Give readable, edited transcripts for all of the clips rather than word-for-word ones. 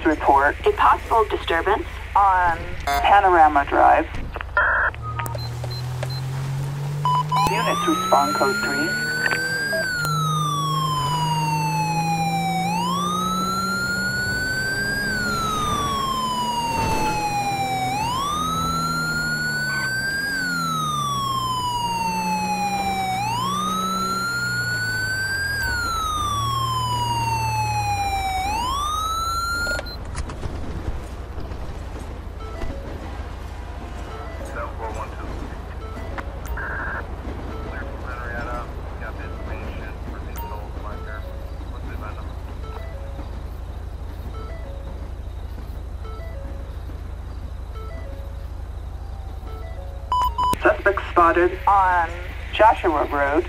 report a possible disturbance on Panorama Drive. Units respond code 3. Suspect spotted on Joshua Road.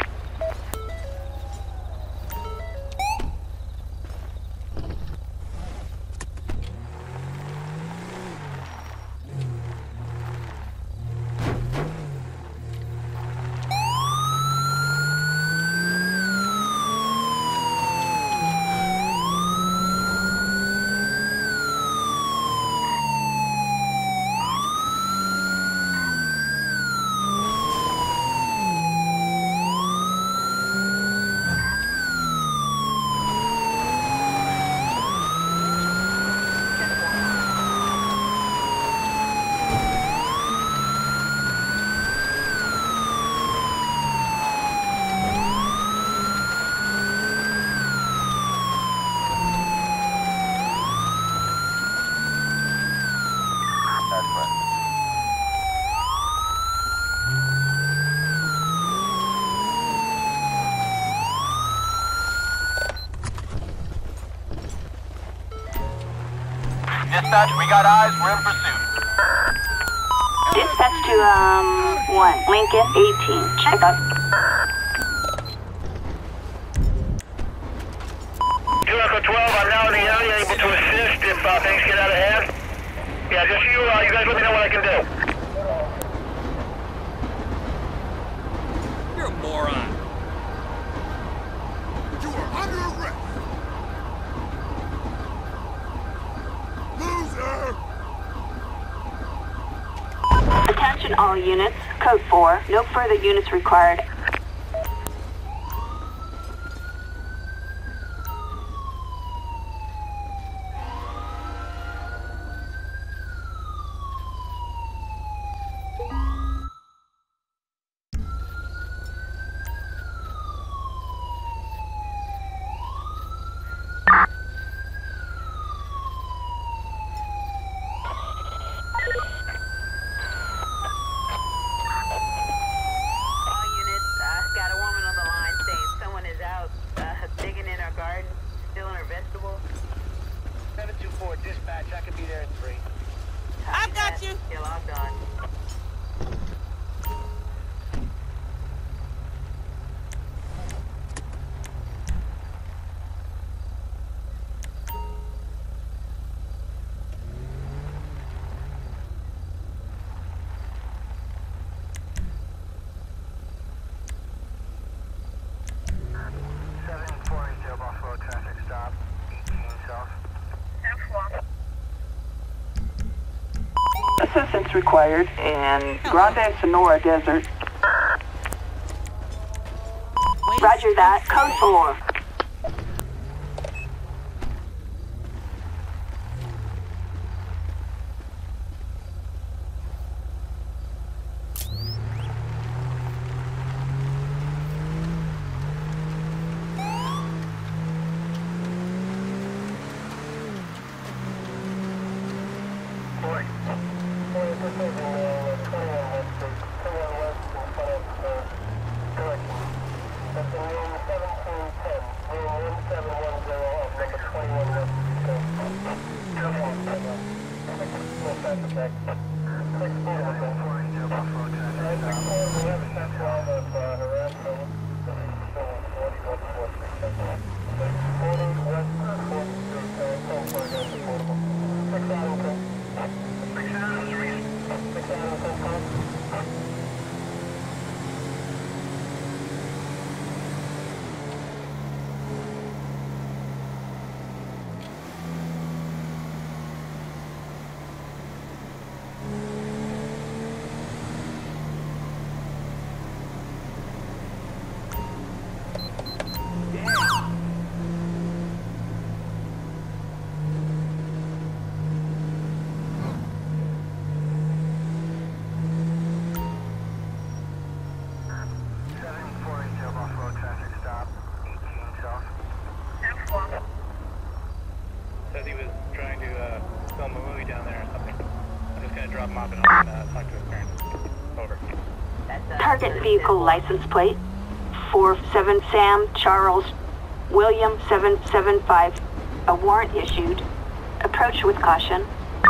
Dispatch, we got eyes, we're in pursuit. Dispatch to 1 Lincoln 18. Check up. Echo 12, I'm now in the area, able to assist if things get out of hand. Yeah, just you guys let me know what I can do. You're a moron. You are under arrest. Loser! Attention all units. Code 4. No further units required. Dispatch, I can be there in 3. I've got you. You're logged on. Buffalo traffic stop, 18 south. Assistance required in Grande Sonora Desert. Roger that. Code 4. Target vehicle license plate 47 Sam Charles William 775. A warrant issued. Approach with caution.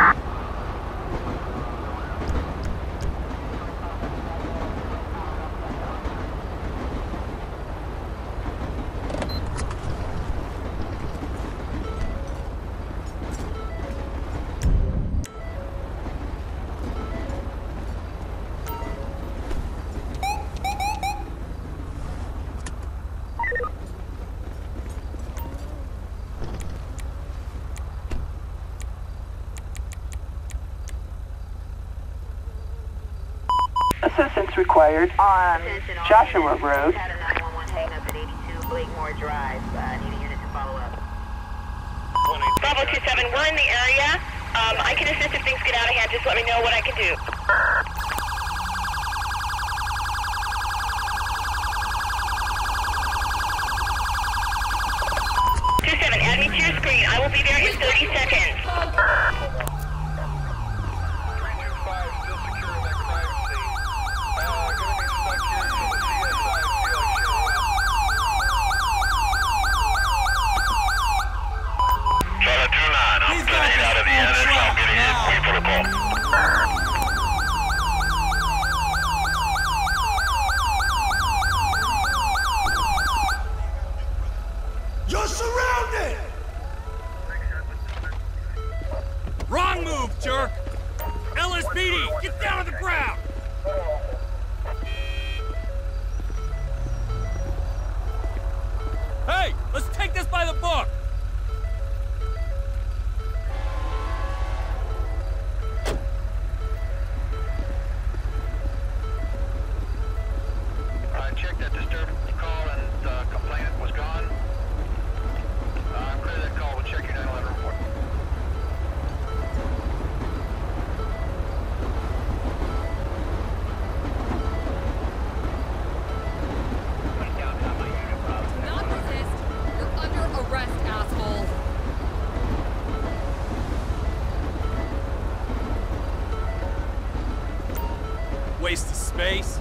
Assistance required on Joshua Road. Had a 911 hang up at 82 Blakemore Drive. Need a unit to follow up. Bravo 27, we're in the area. I can assist if things get out of hand. Just let me know what I can do. 27, add me to your screen. I will be there in 30 seconds. 325 still securing that crime scene. Gonna be stuck here until the CSI feel like showing up. Charlie 29, I'm He's gonna got get out of the this edit. full I'll get in truck wait for the call. You're surrounded! Wrong move, jerk! LSPD, get down on the ground! Hey, let's take this by the book! Check that disturbance call and complainant was gone. I'm clear that call. We'll check your 911 report. Not resist. You're under arrest, asshole. Waste of space.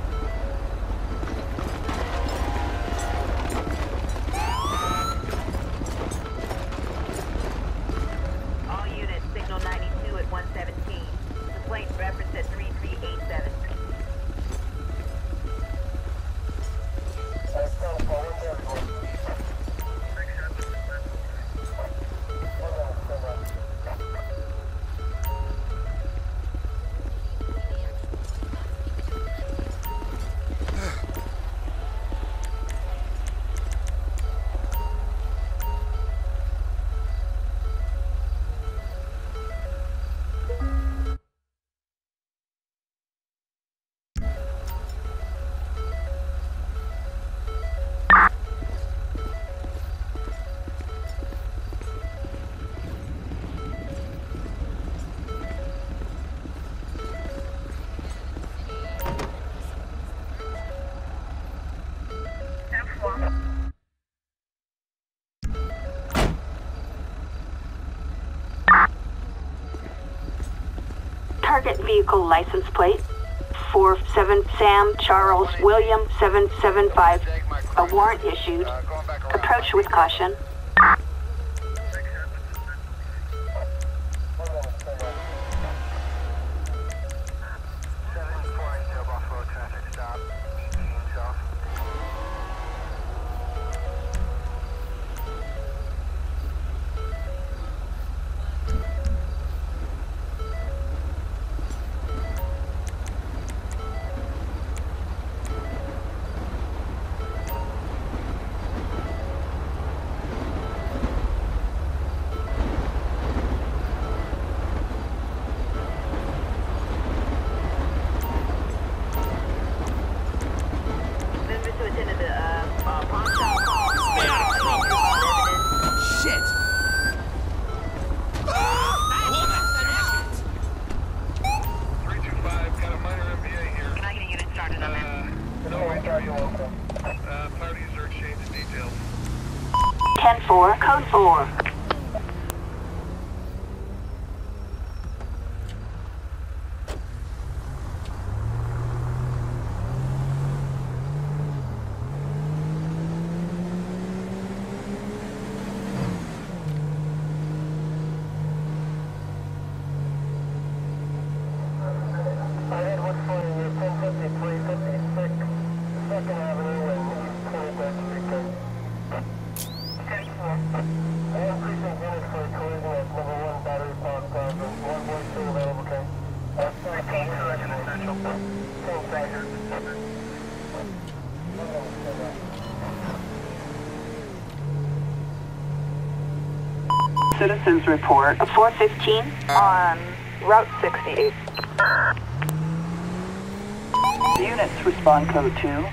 All units, signal 92 at 117. Complaint reference at 3387. Target vehicle license plate 47 Sam Charles William 775. A warrant issued. Going back around. Approach with caution. Buffalo traffic stop. 18 south. Member to attend to the pawn shop call. Stay out of trouble! Shit! Hold that shit! 325, got a minor MBA here. Can I get a unit started on that? No, I got you local. Parties are exchanging details. 10-4, code 4. Citizens report. A 415 on Route 68. Units respond code 2.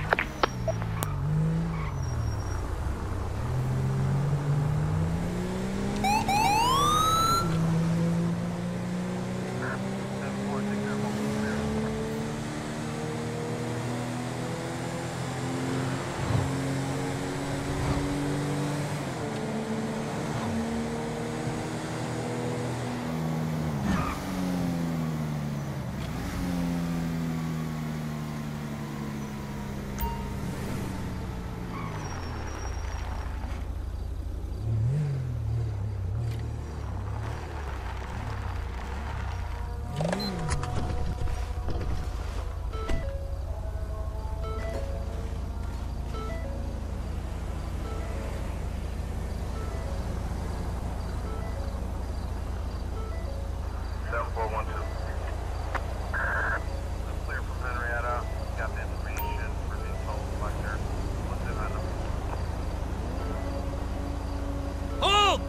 Hold!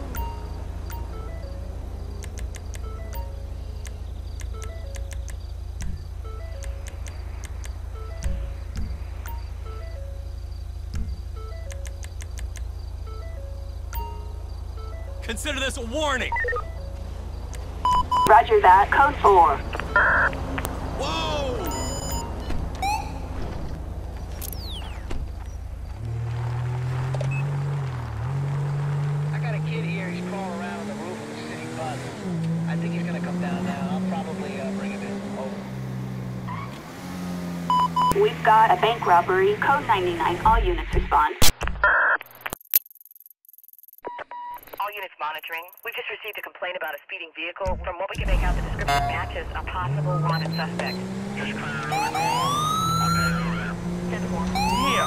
Consider this a warning. Roger that. Code 4. Whoa! I got a kid here. He's crawling around on the roof of the city bus. I think he's gonna come down now. I'll probably bring him in. Over. We've got a bank robbery. Code 99. All units respond. All units monitoring. We've just received a complaint about a speeding vehicle. From what we can make out, the description matches a possible wanted suspect. Just clear another call. I'm headed over there. 10-4. Damn!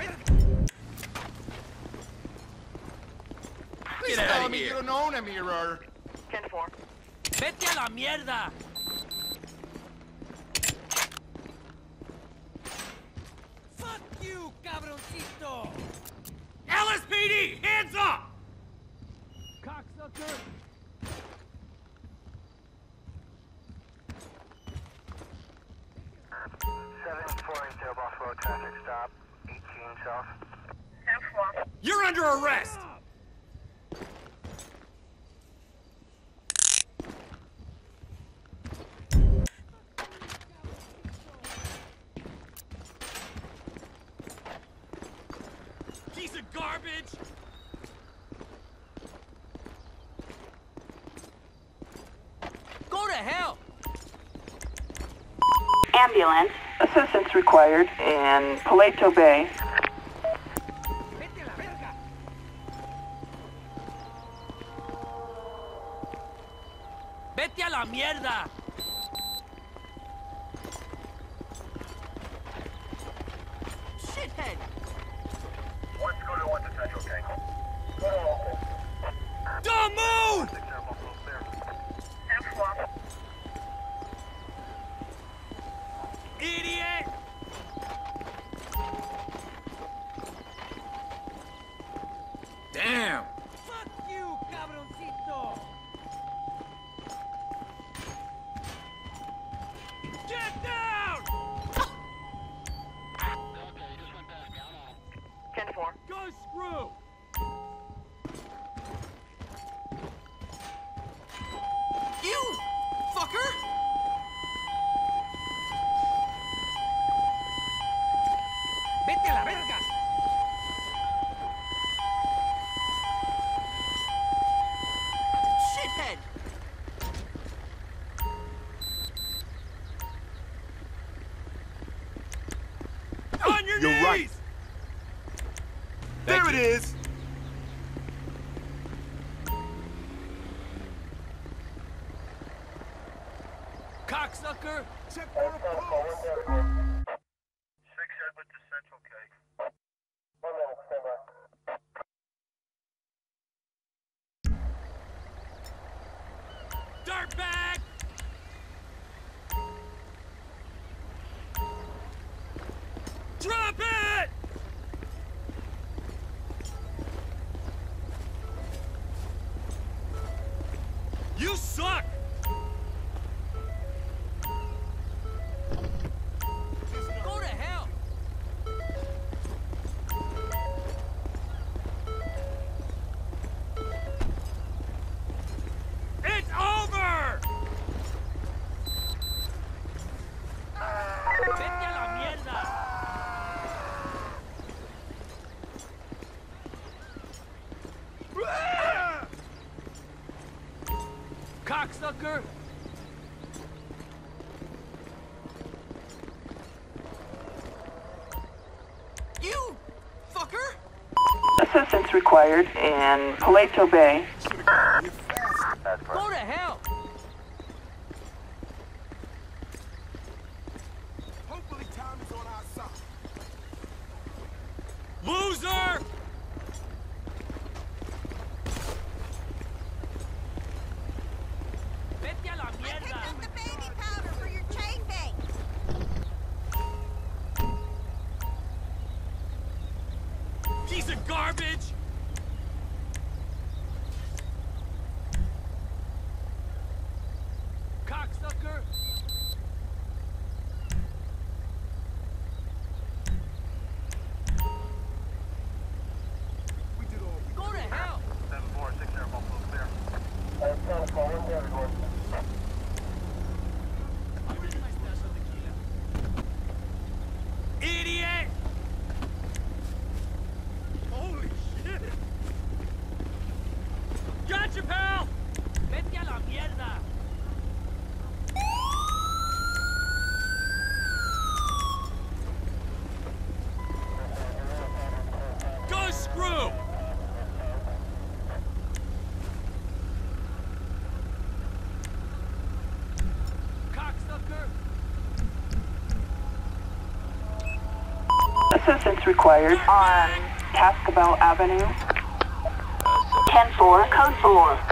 Get out of here! You don't own a mirror. 10-4. ¡Vete a la mierda! Fuck you, cabroncito! LSPD, hands up! Cocksucker! Buffalo traffic stop, 18 south. 10-4. You're under arrest! Piece of garbage! Go to hell! Ambulance. Assistance required in Paleto Bay. ¡Vete a la verga! ¡Vete a la mierda! Shithead! Let's go to 1 to Central, okay? Don't move! 6 Air Buffalo clear. 10-4. Idiot! Damn! Fuck you, cabroncito! Get down! 10-4. Go screw! You fucker! ¡Vete a la verga! Shithead! On your You're knees! right. There it is. Cocksucker! Check for a pulse. 6 Edward to Central, okay? 1 minute, stand by. Dirtbag! Drop it! You suck! Go to hell! It's over! Vete a la mierda! Cocksucker! You fucker! Assistance required in Paleto Bay. Go to hell! Hopefully time is on our side. Loser! Vete a la mierda! the baby powder for your chafing. Piece of garbage! Cocksucker! We did all we Go to hell! 7-4, 6 Air Buffalo clear. Idiot! Holy shit! Assistance required on Cascabel Avenue. 10-4, code 4.